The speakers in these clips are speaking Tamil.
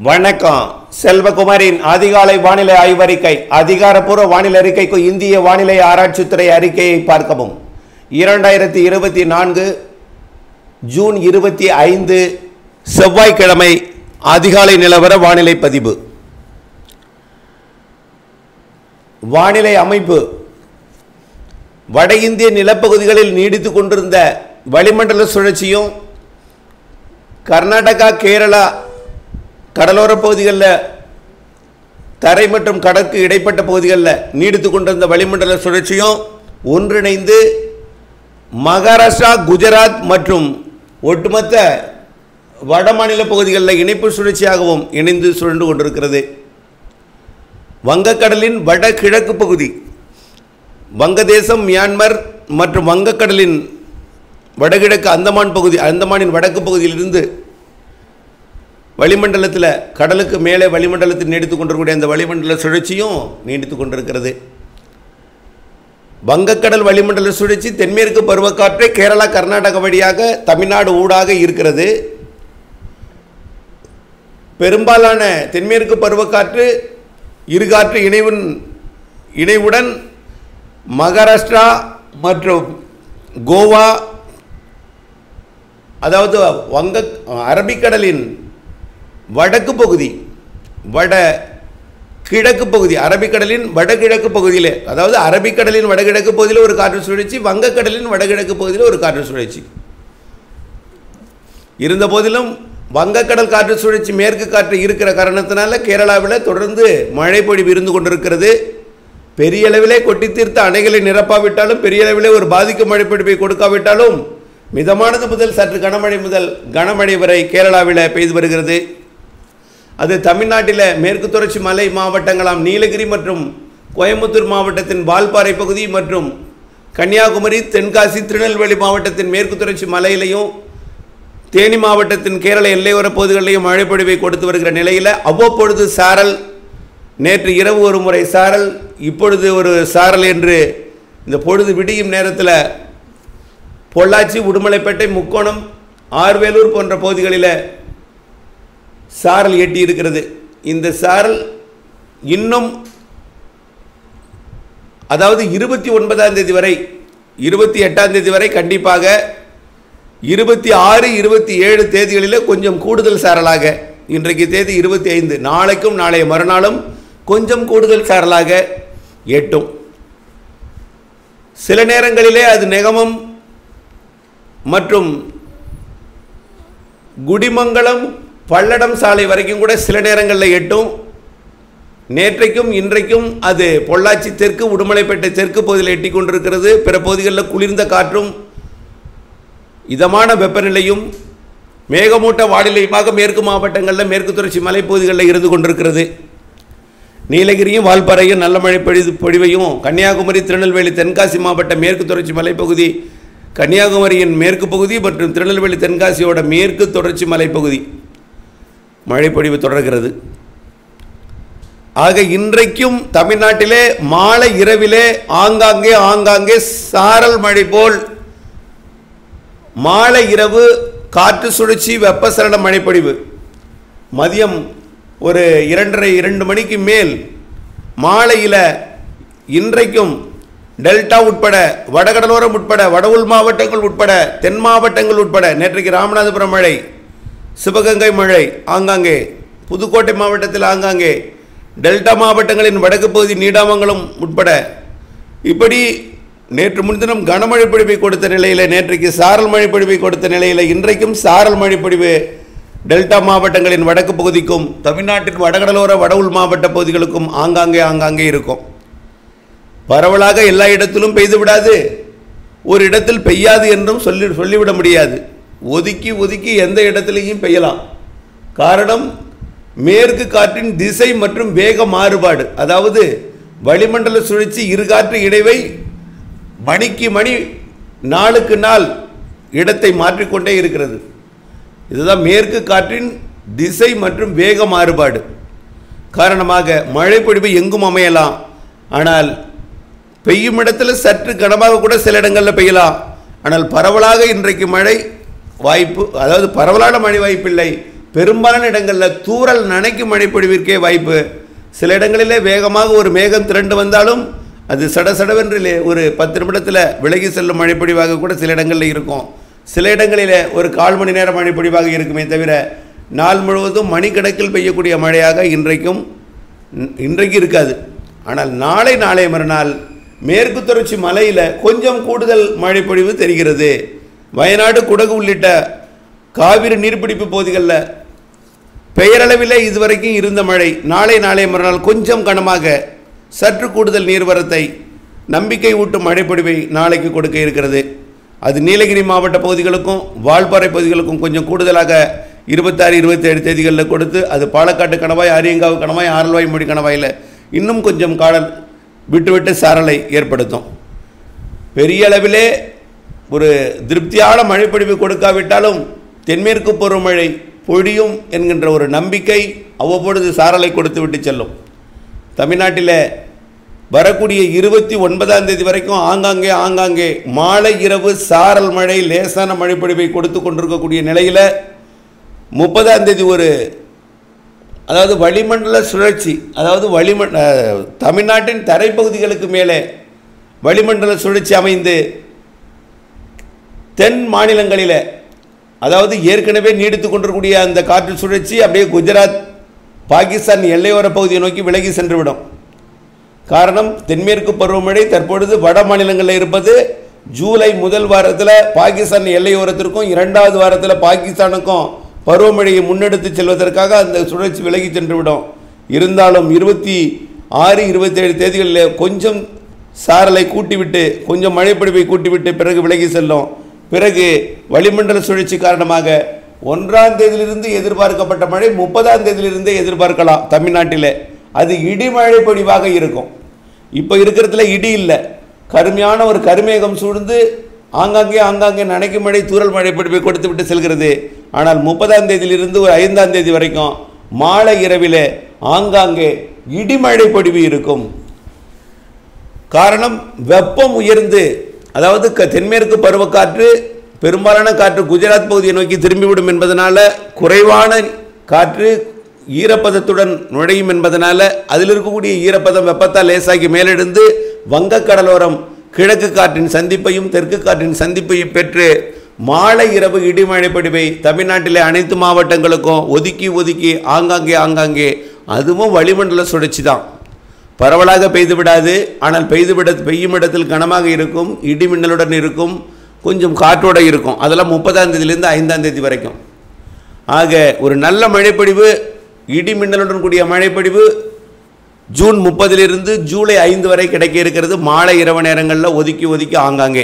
வணக்கம். செல்வகுமாரின் அதிகாலை வானிலை ஆய்வறிக்கை. அதிகாரப்பூர்வ வானிலை அறிக்கைக்கு இந்திய வானிலை ஆராய்ச்சித்துறை அறிக்கையை பார்க்கவும். 2024 ஜூன் 25 செவ்வாய்க்கிழமை அதிகாலை நிலவர வானிலை பதிவு. வானிலை அமைப்பு. வட இந்திய நிலப்பகுதிகளில் நீடித்து கொண்டிருந்த வளிமண்டல சுழற்சியும் கர்நாடகா கேரளா கடலோர பகுதிகளில் தரை மற்றும் கடற்கு இடைப்பட்ட பகுதிகளில் நீடித்து கொண்டிருந்த வளிமண்டல சுழற்சியும் ஒன்றிணைந்து மகாராஷ்டிரா, குஜராத் மற்றும் ஒட்டுமொத்த வட மாநில பகுதிகளில் இணைப்பு சுழற்சியாகவும் இணைந்து சுழன்று கொண்டிருக்கிறது. வங்கக்கடலின் வடகிழக்கு பகுதி, வங்கதேசம், மியான்மர் மற்றும் வங்கக்கடலின் வடகிழக்கு அந்தமான் பகுதி, அந்தமானின் வடக்கு பகுதியிலிருந்து வளிமண்டலத்தில் கடலுக்கு மேலே வளிமண்டலத்தில் நீடித்து கொண்டிருக்கக்கூடிய அந்த வளிமண்டல சுழற்சியும் நீடித்து கொண்டிருக்கிறது. வங்கக்கடல் வளிமண்டல சுழற்சி தென்மேற்கு பருவக்காற்று கேரளா, கர்நாடகா வழியாக தமிழ்நாடு ஊடாக இருக்கிறது. பெரும்பாலான தென்மேற்கு பருவக்காற்று இருகாற்று இணைவுடன் மகாராஷ்டிரா மற்றும் கோவா, அதாவது அரபிக்கடலின் வடக்கு பகுதி, வட கிழக்கு பகுதி, அரபிக்கடலின் வடகிழக்கு பகுதியில், அதாவது அரபிக்கடலின் வடகிழக்கு பகுதியில் ஒரு காற்று சுழற்சி, வங்கக்கடலின் வடகிழக்கு பகுதியில் ஒரு காற்று சுழற்சி இருந்த போதிலும் வங்கக்கடல் காற்று சுழற்சி மேற்கு காற்று இருக்கிற காரணத்தினால கேரளாவில் தொடர்ந்து மழை பொழிவு இருந்து கொண்டிருக்கிறது. பெரிய அளவிலே கொட்டி தீர்த்த அணைகளை நிரப்பாவிட்டாலும், பெரிய அளவிலே ஒரு பாதிக்கும் மழை பொழிவை கொடுக்காவிட்டாலும், மிதமானது முதல் சற்று கனமழை முதல் கனமழை வரை கேரளாவில் பெய்து வருகிறது. அது தமிழ்நாட்டில் மேற்கு தொடர்ச்சி மலை மாவட்டங்களாம் நீலகிரி மற்றும் கோயம்புத்தூர் மாவட்டத்தின் வால்பாறை பகுதி மற்றும் கன்னியாகுமரி, தென்காசி, திருநெல்வேலி மாவட்டத்தின் மேற்கு தொடர்ச்சி மலையிலையும் தேனி மாவட்டத்தின் கேரள எல்லையோர பகுதிகளிலையும் மழை பொழிவை கொடுத்து வருகிற நிலையில் அவ்வப்பொழுது சாரல், நேற்று இரவு ஒரு முறை சாரல், இப்பொழுது ஒரு சாரல் என்று இந்த பொழுது விடியும் நேரத்தில் பொள்ளாச்சி, உடுமலைப்பேட்டை, முக்கோணம், ஆர்வேலூர் போன்ற பகுதிகளில் சாரல் எட்டி இருக்கிறது. இந்த சாரல் இன்னும், அதாவது 29ஆம் தேதி வரை, 28ஆம் தேதி வரை கண்டிப்பாக, 26, 27 தேதிகளில் கொஞ்சம் கூடுதல் சாரலாக, இன்றைக்கு தேதி 25, நாளைக்கும் நாளைய மறுநாளும் கொஞ்சம் கூடுதல் சாரலாக எட்டும். சில நேரங்களிலே அது நெகமம் மற்றும் குடிமங்கலம், பல்லடம் சாலை வரைக்கும் கூட சில நேரங்களில் எட்டும். நேற்றைக்கும் இன்றைக்கும் அது பொள்ளாச்சி தெற்கு, உடுமலைப்பேட்டை தெற்கு பகுதியில் எட்டி கொண்டிருக்கிறது. பிற பகுதிகளில் குளிர்ந்த காற்றும் இதமான வெப்பநிலையும் மேகமூட்ட வானிலையுமாக மேற்கு மாவட்டங்களில் மேற்கு தொடர்ச்சி மலைப்பகுதிகளில் இருந்து கொண்டிருக்கிறது. நீலகிரியும் வால்பாறையும் நல்ல மழை பொழிவையும், கன்னியாகுமரி, திருநெல்வேலி, தென்காசி மாவட்ட மேற்கு தொடர்ச்சி மலைப்பகுதி, கன்னியாகுமரியின் மேற்கு பகுதி மற்றும் திருநெல்வேலி, தென்காசியோட மேற்கு தொடர்ச்சி மலைப்பகுதி மழை பொழிவு தொடர்கிறது. ஆக இன்றைக்கும் தமிழ்நாட்டிலே மாலை இரவிலே ஆங்காங்கே சாரல் மழை போல் மாலை இரவு காற்று சுழற்சி வெப்பசலன மழைப்பொழிவு, மதியம் ஒரு 2:30 மணிக்கு மேல் மாலையில் இன்றைக்கும் டெல்டா உட்பட, வடகடலோரம் உட்பட, வட உள் மாவட்டங்கள் உட்பட, தென் மாவட்டங்கள் உட்பட, நேற்றைக்கு ராமநாதபுரம் மழை, சிவகங்கை மழை ஆங்காங்கே, புதுக்கோட்டை மாவட்டத்தில் ஆங்காங்கே, டெல்டா மாவட்டங்களின் வடக்கு பகுதி நீடாமங்கலம் உட்பட, இப்படி நேற்று முன்தினம் கனமழை பொழிவை கொடுத்த நிலையில், நேற்றைக்கு சாரல் மழை பொழிவை கொடுத்த நிலையில் இன்றைக்கும் சாரல் மழை பொழிவு டெல்டா மாவட்டங்களின் வடக்கு பகுதிக்கும் தமிழ்நாட்டின் வடகடலோர வட உள் மாவட்ட பகுதிகளுக்கும் ஆங்காங்கே இருக்கும். பரவலாக எல்லா இடத்திலும் பெய்து விடாது, ஒரு இடத்தில் பெய்யாது என்றும் சொல்லிவிட முடியாது. ஒதுக்கி எந்த இடத்திலையும் பெய்யலாம். காரணம், மேற்கு காற்றின் திசை மற்றும் வேக மாறுபாடு, அதாவது வளிமண்டல சுழற்சி இருகாற்று இடைவை மணிக்கு மணி, நாளுக்கு நாள் இடத்தை மாற்றிக்கொண்டே இருக்கிறது. இதுதான் மேற்கு காற்றின் திசை மற்றும் வேக மாறுபாடு காரணமாக மழை பொழிவு எங்கும் அமையலாம். ஆனால் பெய்யும் இடத்தில் சற்று கனமாக கூட சில இடங்களில் பெய்யலாம். ஆனால் பரவலாக இன்றைக்கு மழை வாய்ப்பு, அதாவது பரவலான மழை வாய்ப்பில்லை, பெரும்பாலான இடங்களில் தூறல் நனைக்கும் மழைப்பொழிவிற்கே வாய்ப்பு. சில இடங்களிலே வேகமாக ஒரு மேகம் திரண்டு வந்தாலும் அது சடசடவென்று ஒரு 10 நிமிடத்தில் விலகி செல்லும் மழைப்பொழிவாக கூட சில இடங்களில் இருக்கும். சில இடங்களில் ஒரு 1/4 மணி நேரம் மழைப்பொழிவாக இருக்குமே தவிர நாள் முழுவதும் மணிக்கணக்கில் பெய்யக்கூடிய மழையாக இன்றைக்கு இருக்காது. ஆனால் நாளை மறுநாள் மேற்கு தொடர்ச்சி மலையில் கொஞ்சம் கூடுதல் மழைப்பொழிவு தெரிகிறது. வயநாடு, குடகு உள்ளிட்ட காவிரி நீர்பிடிப்பு பகுதிகளில் பெயரளவில் இதுவரைக்கும் இருந்த மழை நாளை மறுநாள் கொஞ்சம் கனமாக சற்று கூடுதல் நீர்வரத்தை நம்பிக்கை ஊட்டும் மழைப்பொழிவை நாளைக்கு கொடுக்க இருக்கிறது. அது நீலகிரி மாவட்ட பகுதிகளுக்கும் வால்பாறை பகுதிகளுக்கும் கொஞ்சம் கூடுதலாக 26, 27 தேதிகளில் கொடுத்து அது பாலக்காட்டு கணவாய், அரியங்காவு கணவாய், ஆரல்வாய்மொழி கணவாயில் இன்னும் கொஞ்சம் காலம் விட்டு சாரலை ஏற்படுத்தும். பெரிய அளவிலே ஒரு திருப்தியான மழைப்பொழிவு கொடுக்காவிட்டாலும் தென்மேற்கு பருவமழை பொழியும் என்கின்ற ஒரு நம்பிக்கை அவ்வப்பொழுது சாரலை கொடுத்து விட்டு செல்லும். தமிழ்நாட்டில் வரக்கூடிய 29ஆம் தேதி வரைக்கும் ஆங்காங்கே மாலை இரவு சாரல் மழை, லேசான மழைப்பொழிவை கொடுத்து கொண்டிருக்கக்கூடிய நிலையில் 30ஆம் தேதி அதாவது வளிமண்டல சுழற்சி, அதாவது தமிழ்நாட்டின் தரைப்பகுதிகளுக்கு மேலே வளிமண்டல சுழற்சி அமைந்து தென் மாநிலங்களில், அதாவது ஏற்கனவே நீடித்து கொண்டிருக்கக்கூடிய அந்த காற்று சுழற்சி அப்படியே குஜராத், பாகிஸ்தான் எல்லையோர பகுதியை நோக்கி விலகி சென்றுவிடும். காரணம், தென்மேற்கு பருவமழை தற்பொழுது வட மாநிலங்களில் இருப்பது. ஜூலை முதல் வாரத்தில் பாகிஸ்தான் எல்லையோரத்திற்கும் 2வது வாரத்தில் பாகிஸ்தானுக்கும் பருவமழையை முன்னெடுத்து செல்வதற்காக அந்த சுழற்சி விலகி சென்றுவிடும். இருந்தாலும் 26, 27 தேதிகளில் கொஞ்சம் சாரலை கூட்டிவிட்டு, கொஞ்சம் மழைப்பொழிவை கூட்டிவிட்டு பிறகு விலகி செல்லும். பிறகு வளிமண்டல சுழற்சி காரணமாக 1ஆம் தேதியிலிருந்து எதிர்பார்க்கப்பட்ட மழை 30ஆம் தேதியிலிருந்தே எதிர்பார்க்கலாம் தமிழ்நாட்டில். அது இடிமழை பொழிவாக இருக்கும். இப்போ இருக்கிறதுல இடி இல்லை, கருமையான ஒரு கருமேகம் சூழ்ந்து ஆங்காங்கே நனைக்கும் மழை, தூறல் மழை பொழிவை கொடுத்து விட்டு செல்கிறது. ஆனால் 30ஆம் தேதியிலிருந்து ஒரு 5ஆம் தேதி வரைக்கும் மாலை இரவில் ஆங்காங்கே இடிமழை பொழிவு இருக்கும். காரணம், வெப்பம் உயர்ந்து, அதாவது தென்மேற்கு பருவக்காற்று பெரும்பாலான காற்று குஜராத் பகுதியை நோக்கி திரும்பிவிடும் என்பதனால குறைவான காற்று ஈரப்பதத்துடன் நுழையும் என்பதனால அதில் இருக்கக்கூடிய ஈரப்பதம் வெப்பத்தால் லேசாகி மேலெடுந்து வங்கக்கடலோரம் கிழக்கு காற்றின் சந்திப்பையும் தெற்கு காற்றின் சந்திப்பையும் பெற்று மாலை இரவு இடிமழை பொழிவை தமிழ்நாட்டிலே அனைத்து மாவட்டங்களுக்கும் ஒதுக்கி ஆங்காங்கே அதுவும் வளிமண்டல சுழற்சி தான். பரவலாக பெய்து விடாது, ஆனால் பெய்யும் இடத்தில் கனமாக இருக்கும், இடி மின்னலுடன் இருக்கும், கொஞ்சம் காற்றோடு இருக்கும். அதெல்லாம் 30ஆம் தேதியிலிருந்து 5ஆம் தேதி வரைக்கும். ஆக ஒரு நல்ல மழைப்பொழிவு, இடி மின்னலுடன் கூடிய மழைப்பொழிவு ஜூன் 30லிருந்து ஜூலை 5 வரை கிடைக்க இருக்கிறது. மாலை இரவு நேரங்களில் ஒதுக்கி ஆங்காங்கே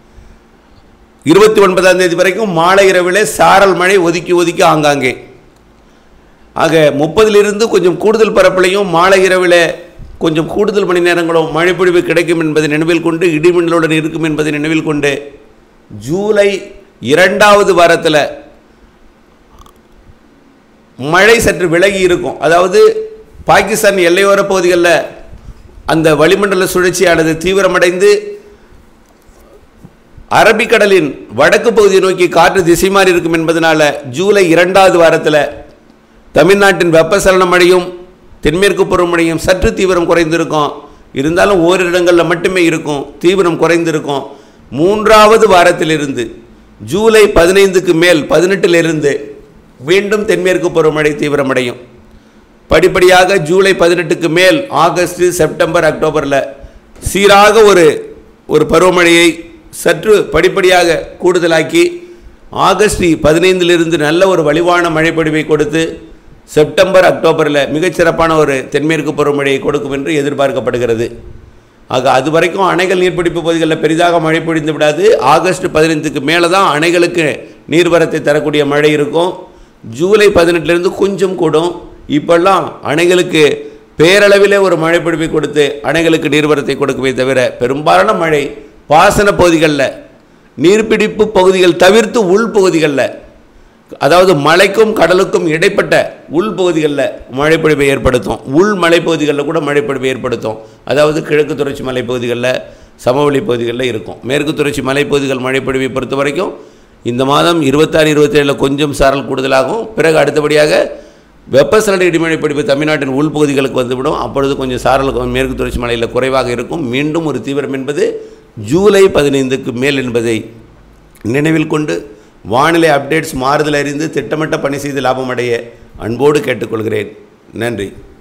29ஆம் தேதி வரைக்கும் மாலை இரவிலே சாரல் மழை ஒதுக்கி ஆங்காங்கே. ஆக 30லிருந்து கொஞ்சம் கூடுதல் பரப்பிலையும் மாலை இரவில் கொஞ்சம் கூடுதல் மணி நேரங்களும் மழைப்பொழிவு கிடைக்கும் என்பதை நினைவில் கொண்டு, இடிமின்னலுடன் இருக்கும் என்பதை நினைவில் கொண்டு, ஜூலை 2வது வாரத்தில் மழை சற்று விலகி இருக்கும். அதாவது பாகிஸ்தான் எல்லையோர பகுதிகளில் அந்த வளிமண்டல சுழற்சியானது தீவிரமடைந்து அரபிக்கடலின் வடக்கு பகுதியை நோக்கி காற்று திசை மாறி இருக்கும் என்பதனால ஜூலை 2வது வாரத்தில் தமிழ்நாட்டின் வெப்பசலன மழையும் தென்மேற்கு பருவமழையும் சற்று தீவிரம் குறைந்திருக்கும். இருந்தாலும் ஓரிரு இடங்களில் மட்டுமே இருக்கும், தீவிரம் குறைந்திருக்கும். 3வது வாரத்திலிருந்து ஜூலை 15க்கு மேல் 18லிருந்து மீண்டும் தென்மேற்கு பருவமழை தீவிரமடையும். படிப்படியாக ஜூலை 18க்கு மேல் ஆகஸ்ட், செப்டம்பர், அக்டோபரில் சீராக ஒரு பருவமழையை சற்று படிப்படியாக கூடுதலாக்கி ஆகஸ்ட் 15லிருந்து நல்ல ஒரு வலிவான மழைப்பொழிவை கொடுத்து செப்டம்பர், அக்டோபரில் மிகச்சிறப்பான ஒரு தென்மேற்கு பருவமழையை கொடுக்கும் என்று எதிர்பார்க்கப்படுகிறது. ஆக அது வரைக்கும் அணைகள் நீர்பிடிப்பு பகுதிகளில் பெரிதாக மழை பொழிந்து விடாது. ஆகஸ்ட் 15க்கு மேலே தான் அணைகளுக்கு நீர்வரத்தை தரக்கூடிய மழை இருக்கும். ஜூலை 18லிருந்து கொஞ்சம் கூடும். இப்பெல்லாம் அணைகளுக்கு பேரளவிலே ஒரு மழை பொழிவை கொடுத்து அணைகளுக்கு நீர்வரத்தை கொடுக்கவே தவிர பெரும்பாலான மழை பாசன பகுதிகளில், நீர்பிடிப்பு பகுதிகள் தவிர்த்து உள்பகுதிகளில், அதாவது மலைக்கும் கடலுக்கும் இடைப்பட்ட உள்பகுதிகளில் மழைப்பொழிவை ஏற்படுத்தும். உள் மலைப்பகுதிகளில் கூட மழைப்பொழிவை ஏற்படுத்தும். அதாவது கிழக்கு தொடர்ச்சி மலைப்பகுதிகளில், சமவெளி பகுதிகளில் இருக்கும். மேற்கு தொடர்ச்சி மலைப்பகுதிகள் மழைப்பொழிவை பொறுத்த வரைக்கும் இந்த மாதம் 26, 27 கொஞ்சம் சாரல் கூடுதலாகும். பிறகு அடுத்தபடியாக வெப்பசலன இடிமழை பொழிவு தமிழ்நாட்டின் உள்பகுதிகளுக்கு வந்துவிடும். அப்பொழுது கொஞ்சம் சாரல் மேற்கு தொடர்ச்சி மலையில் குறைவாக இருக்கும். மீண்டும் ஒரு தீவிரம் என்பது ஜூலை 15க்கு மேல் என்பதை நினைவில் கொண்டு வானிலை அப்டேட்ஸ் மாறுதல் அறிந்து திட்டமிட்ட பணி செய்து லாபம் அடைய அன்போடு கேட்டுக்கொள்கிறேன். நன்றி.